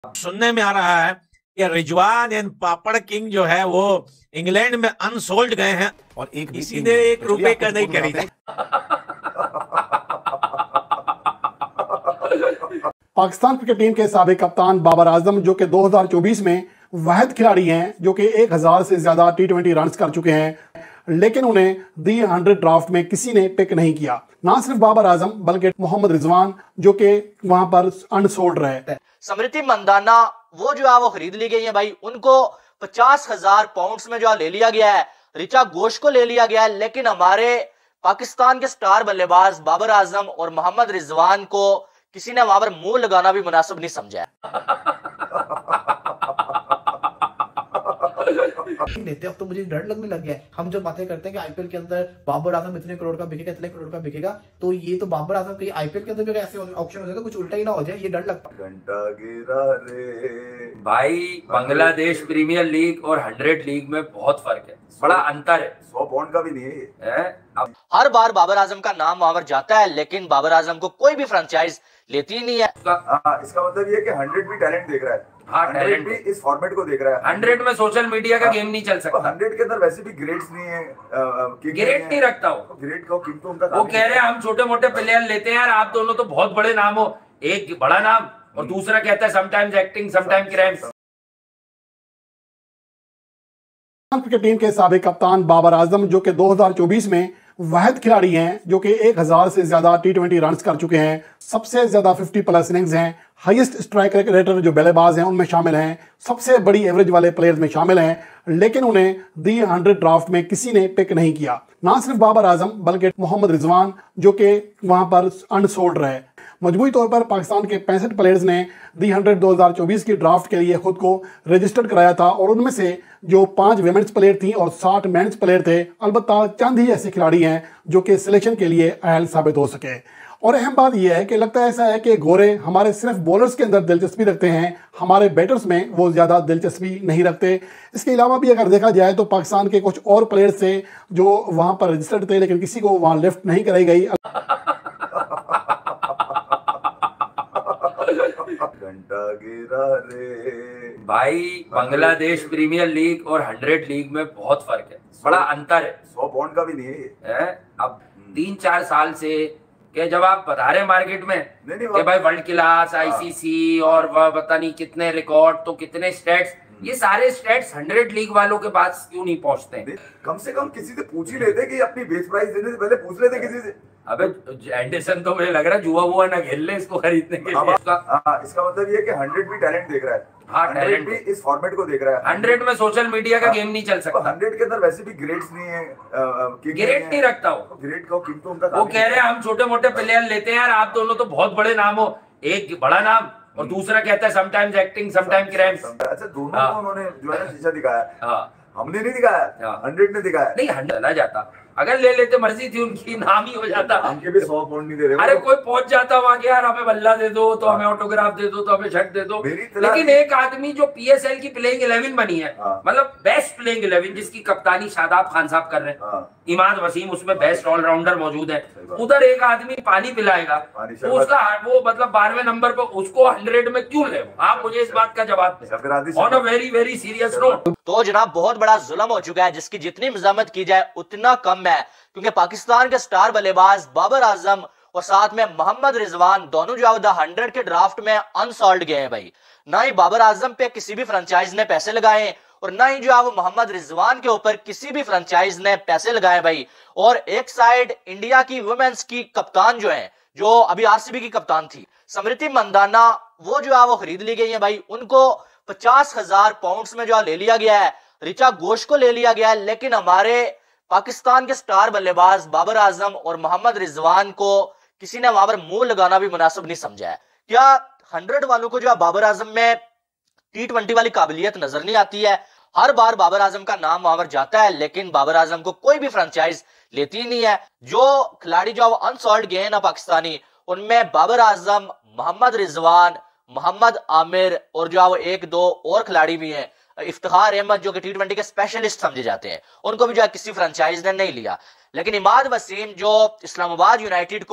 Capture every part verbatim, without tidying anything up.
सुनने में आ रहा है कि रिजवान एंड पापड़ किंग जो है वो इंग्लैंड में अनसोल्ड गए हैं और एक किसी ने एक रुपए का नहीं खरीदा। पाकिस्तान क्रिकेट टीम के साबिक कप्तान बाबर आजम जो कि दो हज़ार चौबीस में वाहिद खिलाड़ी हैं जो कि एक हजार से ज्यादा टी ट्वेंटी रन कर चुके हैं, लेकिन उन्हें दी हंड्रेड ड्राफ्ट में किसी ने पिक नहीं किया। ना सिर्फ बाबर आजम बल्कि मोहम्मद रिजवान जो कि वहां पर अनसोल्ड रहे। स्मृति मंदाना वो जो है वो खरीद ली गई है भाई, उनको पचास हजार पाउंड में जो ले लिया गया है। रिचा घोष को ले लिया गया है, लेकिन हमारे पाकिस्तान के स्टार बल्लेबाज बाबर आजम और मोहम्मद रिजवान को किसी ने वहां पर मुंह लगाना भी मुनासिब नहीं समझा। देते अब तो मुझे डर लगने लग गया है। हम जो बातें करते हैं कि आईपीएल के अंदर बाबर आजम इतने करोड़ का बिकेगा, इतने करोड़ का बिकेगा, तो ये तो बाबर आजम के आईपीएल के अंदर भी ऐसे ऑप्शन हो जाए तो कुछ उल्टा ही ना हो जाए, ये डर लगता। घंटा गिरा रे भाई, बांग्लादेश प्रीमियर लीग और हंड्रेड लीग में बहुत फर्क है, बड़ा अंतर है। सौ पॉइंट का भी नहीं है, है? अब हर बार बाबर आजम का नाम वहां पर जाता है, लेकिन बाबर आजम को कोई भी फ्रेंचाइज लेती ही नहीं है। आ, इसका मतलब ये है कि हंड्रेड भी टैलेंट देख रहा है। हाँ, हंड्रेड भी इस फॉर्मेट को देख रहा है। हंड्रेड में सोशल मीडिया का गेम नहीं चल सकता। हंड्रेड के अंदर वैसे भी ग्रेड्स नहीं है, ग्रेड नहीं रखता वो, ग्रेड का किंग तो उनका वो कह रहे हैं हम छोटे मोटे प्लेयर लेते हैं यार, आप दोनों तो बहुत बड़े नाम हो, एक बड़ा नाम और दूसरा कहता है sometimes acting sometime crams. Cricket team के साबिक कप्तान बाबर आजम जो कि दो हज़ार चौबीस में वाहिद खिलाड़ी हैं जो कि एक हजार से ज्यादा टी ट्वेंटी रन कर चुके हैं, सबसे ज्यादा पचास प्लस इनिंग्स हैं, हाईएस्ट स्ट्राइक रेटर जो बल्लेबाज हैं उनमें शामिल हैं, सबसे बड़ी एवरेज वाले प्लेयर्स में शामिल हैं, लेकिन उन्हें दी हंड्रेड ड्राफ्ट में किसी ने पिक नहीं किया। ना सिर्फ बाबर आजम बल्कि मोहम्मद रिजवान जो कि वहां पर अनसोल्ड रहे। मजबूरी तौर पर पाकिस्तान के पैंसठ प्लेयर्स ने दी हंड्रेड दो हज़ार चौबीस की ड्राफ्ट के लिए खुद को रजिस्टर्ड कराया था और उनमें से जो पांच विमेंस प्लेयर थी और साठ मेंस प्लेयर थे, अलबत्ता चंद ही ऐसे खिलाड़ी हैं जो कि सिलेक्शन के लिए अहल साबित हो सके। और अहम बात यह है कि लगता है ऐसा है कि गोरे हमारे सिर्फ बॉलर्स के अंदर दिलचस्पी रखते हैं, हमारे बैटर्स में वो ज़्यादा दिलचस्पी नहीं रखते। इसके अलावा भी अगर देखा जाए तो पाकिस्तान के कुछ और प्लेयर्स थे जो वहाँ पर रजिस्टर्ड थे लेकिन किसी को वहाँ लिफ्ट नहीं कराई गई। घंटा गिरा रे भाई, बांग्लादेश प्रीमियर लीग और हंड्रेड लीग में बहुत फर्क है, बड़ा अंतर है। सौ पॉइंट का भी नहीं है, है? अब तीन चार साल से कि जब आप बता रहे मार्केट में नहीं, नहीं, कि भाई वर्ल्ड क्लास आईसीसी और वह पता नहीं कितने रिकॉर्ड तो कितने स्टैट्स, ये सारे स्टैट्स हंड्रेड लीग वालों के पास क्यों नहीं पहुंचते? कम से कम किसी से पूछ ही लेते कि अपनी बेस प्राइस देने से पहले पूछ लेते किसी से। अबे एंडरसन तो मुझे लग रहा है जुआ हुआ ना खेल ले इसको खरीदने के लिए। इसका, आ, इसका मतलब ये है कि हंड्रेड भी टैलेंट देख रहा है। हाँ, टैलेंट भी इस फॉर्मेट को देख रहा है। हंड्रेड में सोशल मीडिया का गेम नहीं चल सकता। हंड्रेड के अंदर वैसे भी ग्रेड्स नहीं है, ग्रेड नहीं रखता वो, ग्रेड का किंग तो उनका। वो कह रहे हैं हम छोटे मोटे प्लेयर लेते हैं यार, आप दोनों तो बहुत बड़े नाम हो, एक बड़ा नाम और दूसरा कहता है समटाइम्स एक्टिंग समटाइम क्रैम्स। अच्छा, दोनों को उन्होंने जो है ना शीशा दिखाया। हाँ, हमने नहीं दिखाया, हंड्रेड ने दिखाया। नहीं, हंड्रेड चला जाता, अगर ले लेते मर्जी थी उनकी, नाम ही हो जाता। हमके भी सौ पॉइंट नहीं दे रहे। अरे कोई पहुंच जाता वहां के यार, हमें बल्ला दे दो तो हमें ऑटोग्राफ दे दो तो हमें शर्ट दे दो। लेकिन एक आदमी जो पीएसएल की प्लेइंग इलेवन बनी है, मतलब बेस्ट प्लेइंग इलेवन जिसकी कप्तानी शादाब खान साहब कर रहे हैं, इमाद वसीम उसमें बेस्ट ऑलराउंडर मौजूद है, उधर एक आदमी पानी पिलाएगा तो उसका वो मतलब बारहवें नंबर पर उसको हंड्रेड में क्यों ले? आप मुझे इस बात का जवाब दें on a very very serious note. तो जनाब बहुत बड़ा जुल्म हो चुका है जिसकी जितनी मजम्मत की जाए उतना कम है, क्योंकि पाकिस्तान के स्टार बल्लेबाज बाबर आजम और साथ में मोहम्मद रिजवान दोनों जो है हंड्रेड के ड्राफ्ट में अनसॉल्व गए हैं भाई। ना ही बाबर आजम पे किसी भी फ्रेंचाइज ने पैसे लगाए और ना ही जो है वो मोहम्मद रिजवान के ऊपर किसी भी फ्रेंचाइज ने पैसे लगाए भाई। और एक साइड इंडिया की वुमेन्स की कप्तान जो है, जो अभी आरसीबी की कप्तान थी स्मृति मंदाना, वो जो है वो खरीद ली गई है भाई, उनको पचास हजार पाउंड में जो ले लिया गया है। रिचा घोष को ले लिया गया है, लेकिन हमारे पाकिस्तान के स्टार बल्लेबाज बाबर आजम और मोहम्मद रिजवान को किसी ने वहां पर मुंह लगाना भी मुनासिब नहीं समझा है। क्या हंड्रेड वालों को जो है बाबर आजम में टी ट्वेंटी वाली काबिलियत नजर नहीं आती है? हर बार बाबर आजम का नाम वहां पर जाता है, लेकिन बाबर आजम को कोई भी फ्रेंचाइज लेती नहीं है। जो खिलाड़ी जो अनसॉल्ड गए हैं ना पाकिस्तानी, उनमें बाबर आजम, मोहम्मद रिजवान, मोहम्मद आमिर और जो एक दो और खिलाड़ी भी हैं, इफ्तिखार अहमद जो कि टी ट्वेंटी के स्पेशलिस्ट समझे जाते हैं, उनको भी जो है किसी फ्रेंचाइज ने नहीं लिया। लेकिन इमाद वसीम जो इस्लामाबाद यूनाइटेड को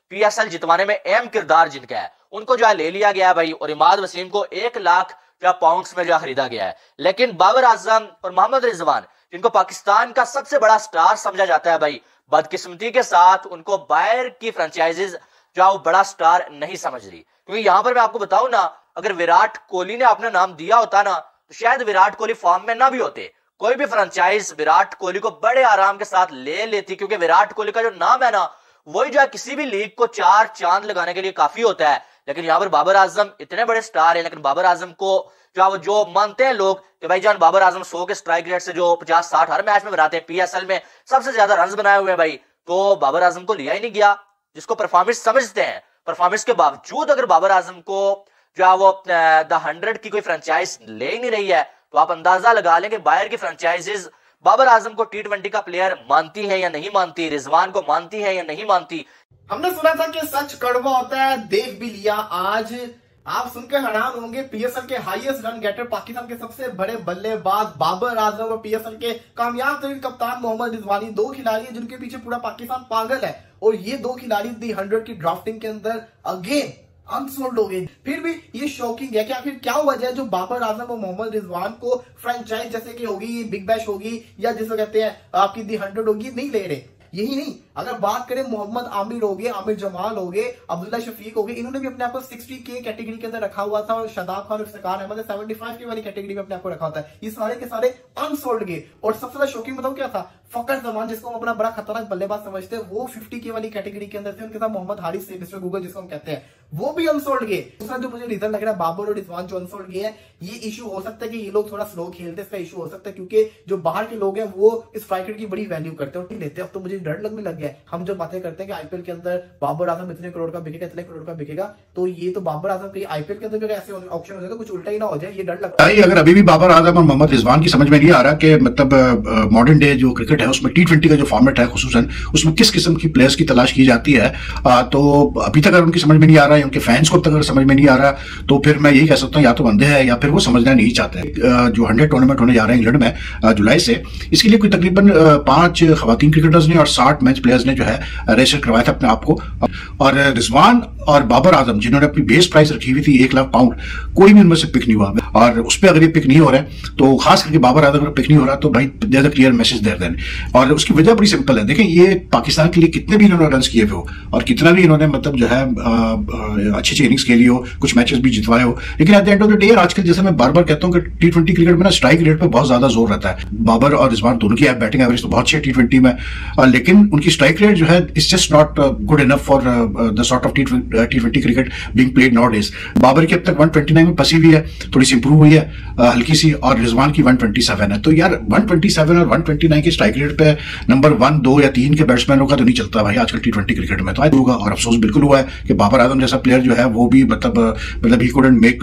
पीएसएल जितवाने में अहम किरदार जिनका है, उनको जो है ले लिया गया है भाई, और इमाद वसीम को एक लाख जो पाउंड्स में जो खरीदा गया है। लेकिन बाबर आजम और मोहम्मद रिजवान, जिनको पाकिस्तान का सबसे बड़ा स्टार समझा जाता है भाई, बदकिस्मती के साथ उनको बाहर की फ्रेंचाइजीज जो है वो बड़ा स्टार नहीं समझ रही। क्योंकि यहां पर मैं आपको बताऊं ना, अगर विराट कोहली ने अपना नाम दिया होता ना, तो शायद विराट कोहली फॉर्म में ना भी होते, कोई भी फ्रेंचाइज विराट कोहली को बड़े आराम के साथ ले लेती, क्योंकि विराट कोहली का जो नाम है ना, वही जो है किसी भी लीग को चार चांद लगाने के लिए काफी होता है। लेकिन यहाँ पर बाबर आजम इतने बड़े स्टार हैं, लेकिन बाबर आजम को जो जो मानते हैं लोग कि भाई जान बाबर आजम सौ के स्ट्राइक रेट से जो पचास साठ हर मैच में बनाते हैं, पीएसएल में सबसे ज्यादा रन बनाए हुए हैं भाई, तो बाबर आजम को लिया ही नहीं गया, जिसको परफॉर्मेंस समझते हैं। परफॉर्मेंस के बावजूद अगर बाबर आजम को जो है वो द हंड्रेड की कोई फ्रेंचाइज ले ही नहीं रही है, तो आप अंदाजा लगा लें कि बाहर की फ्रेंचाइजेज बाबर आजम को टी ट्वेंटी का प्लेयर मानती है या नहीं मानती, रिजवान को मानती है या नहीं मानती। हमने सुना था कि सच कड़वा होता है, देख भी लिया। आज आप सुनकर हैरान होंगे, पीएसएल के हाईएस्ट रन गेटर, पाकिस्तान के सबसे बड़े बल्लेबाज बाबर आजम और पीएसएल के कामयाब तरीन कप्तान मोहम्मद रिजवानी, दो खिलाड़ी हैं जिनके पीछे पूरा पाकिस्तान पागल है, और ये दो खिलाड़ी दी हंड्रेड की ड्राफ्टिंग के अंदर अगेन अनसोल्ड हो गए। फिर भी ये शॉकिंग है कि आखिर क्या वजह है जो बाबर आजम और मोहम्मद रिजवान को फ्रेंचाइज जैसे कि होगी, बिग बैश होगी या जिसको कहते हैं आपकी दी हंड्रेड होगी, नहीं ले रहे। यही नहीं, अगर बात करें मोहम्मद आमिर हो गए, आमिर जमाल हो गए, अब्दुल्ला शफीक हो गए, इन्होंने भी अपने आप को साठ के कैटेगरी के अंदर रखा हुआ था, और शादाब खान और इफ्तिकार अहमद पचहत्तर के वाली कैटेगरी में अपने आप को रखा होता है। ये सारे के सारे अनसोल्ड गए। और सबसे ज्यादा शॉकिंग बताऊं क्या था, फकर जमान जिसको हम अपना बड़ा खतरनाक बल्लेबाज समझते हैं, वो पचास के वाली कैटेगरी के अंदर थे। उनके साथ मोहम्मद हारिस से मिस्टर गूगल जिसको हम कहते हैं, वो भी अनसोल्ड गए। दूसरा जो मुझे रीजन लग रहा है बाबर और रिजवान जो अनसोल्ड गए हैं, ये इशू हो सकता है कि ये लोग थोड़ा स्लो खेलते, इसका इशू हो सकता है क्योंकि जो बाहर के लोग हैं वो इस स्ट्राइकर की बड़ी वैल्यू करते हैं और लेते हैं। अब तो मुझे डर लगने लग गया है, हम जो बातें करते हैं कि आईपीएल के अंदर बाबर आजम इतने करोड़ का बिकेगा, इतने करोड़ का बिकेगा, तो ये तो बाबर आजम के आईपीएल के अंदर भी ऐसे ऑप्शन हो जाए तो कुछ उल्टा ही ना हो जाए, ये डर लगता है। अगर अभी भी बाबर आजम और मोहम्मद रिजवान की समझ में नहीं आ रहा कि मतलब मॉडर्न डे जो क्रिकेट है उसमें टी ट्वेंटी का जो फॉर्मेट है खुसूसन उसमें किस किस्म की प्लेयर्स की तलाश की जाती है, आ, तो अभी तक अगर उनकी समझ में नहीं आ रहा है, उनके फैंस को अब तक अगर समझ में नहीं आ रहा, तो फिर मैं यही कह सकता हूँ या तो अंधे हैं या फिर वो समझना नहीं चाहते। जो हंड्रेड टूर्नामेंट होने जा रहे हैं इंग्लैंड में जुलाई से, इसके लिए कोई तकरीबन पांच खवातीन क्रिकेटर्स ने और साठ मेंस प्लेयर्स ने जो है रजिस्टर करवाया था अपने आप को। और रिजवान और बाबर आजम जिन्होंने अपनी बेस प्राइस रखी हुई थी एक लाख पाउंड, कोई भी उनमें से पिक नहीं हुआ, और उस पर अगर ये पिक नहीं हो रहा है तो खास करके बाबर आजम अगर पिक नहीं हो रहा तो भाई there is a clear message there then. और उसकी वजह बड़ी सिंपल है, देखें ये पाकिस्तान के लिए कितने भी इन्होंने रन किए हो और कितना भी इन्होंने मतलब जो है अच्छी अच्छी इनिंग्स खेली हो, कुछ मैचेस भी जितवाए हो, लेकिन at the end of the day आजकल जैसे मैं बार बार कहता हूं कि टी ट्वेंटी क्रिकेट में ना स्ट्राइक रेट पे बहुत ज्यादा जोर रहता है। बाबर और रिजवान दोनों की बैटिंग एवरेज तो बहुत अच्छी है टी ट्वेंटी में, लेकिन उनकी स्ट्राइक रेट जो है it's just not good enough for the sort of T twenty cricket being played nowadays. Babar की अब तक वन ट्वेंटी नाइन में फंसी हुई है, थोड़ी सी इंप्रूव हुई है हल्की सी, और रिजवान की वन ट्वेंटी सेवन है। तो यार वन ट्वेंटी सेवन और वन ट्वेंटी नाइन के स्ट्राइक रेट पे नंबर वन दो या तीन के बैट्समैनों का तो नहीं चलता भाई आजकल टी ट्वेंटी क्रिकेट में। तो आज होगा, और अफसोस बिल्कुल हुआ है कि बाबर आजम जैसा प्लेयर जो है वो भी मतलब मतलब he couldn't make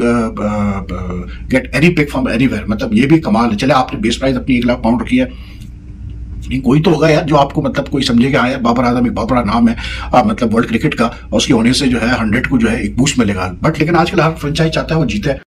get any pick from anywhere. मतलब ये भी कमाल है। चले आपने बेस प्राइस अपनी एक लाख पाउंड रखी है, कोई तो होगा यार जो आपको मतलब कोई समझे कि हाँ बाबर आजम एक बहुत बड़ा नाम है आ, मतलब वर्ल्ड क्रिकेट का, और उसके होने से जो है हंड्रेड को जो है एक बूस्ट मिलेगा। बट लेकिन आजकल हर फ्रेंचाइज चाहता है वो जीते।